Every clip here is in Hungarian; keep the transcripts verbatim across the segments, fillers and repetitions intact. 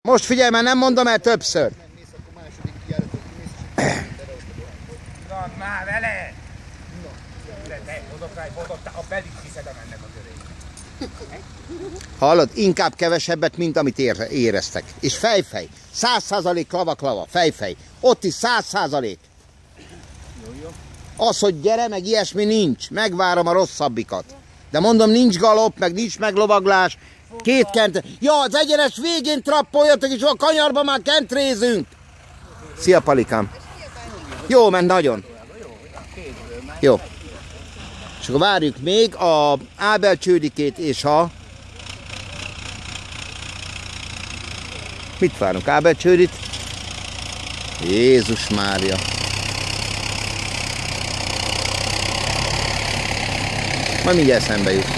Most figyelj, mert nem mondom el többször. Na, már vele! De te, mondok rá, mondok, a belit viszedem ennek a köréig. Hallod? Inkább kevesebbet, mint amit éreztek. És fejfej. Száz százalék klava-klava. Fejfej. Ott is száz százalék. Az, hogy gyere, meg ilyesmi nincs. Megvárom a rosszabbikat. De mondom, nincs galop, meg nincs meglovaglás. Két kent... Ja, az egyenes végén trappoljatok, és a kanyarba már kentrézünk. Szia, Palikám. Jó, ment nagyon. Jó. És akkor várjuk még a Ábel Csődikét és a... Mit várunk? Ábel Csődit? Jézus Mária. Majd mindjárt eszembe jut.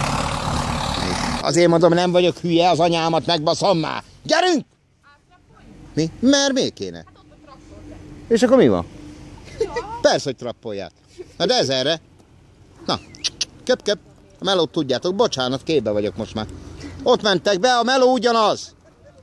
Azért mondom, nem vagyok hülye, az anyámat megbaszom már. Gyerünk! Mi? Mert miért kéne? És akkor mi van? Persze, hogy trappolják. Na de ez erre. Na, köp, köp. A melót tudjátok. Bocsánat, képbe vagyok most már. Ott mentek be, a meló ugyanaz.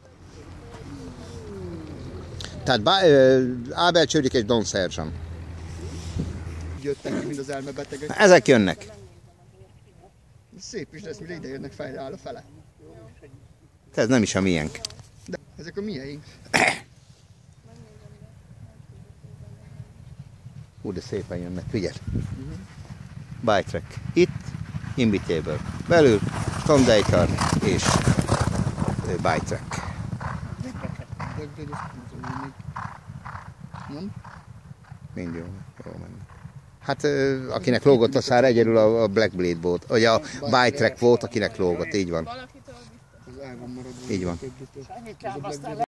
Tehát Ábel Csődik és Don Szerzsan. Jöttek, mint az elmebetegek. Ezek jönnek. Szép is lesz, mire ide jönnek fejre áll a fele. Ez nem is a miénk. De ezek a mieink. Hú, de szépen jönnek, figyelj. Uh-huh. Bike track. Itt, Invitable. Belül, Tom Dayton és bike track. Nem? Mind jó, jó menni. Hát akinek lógott a szár, egyedül a Black Blade volt, vagy a bike track volt, akinek lógott, így van. Így van.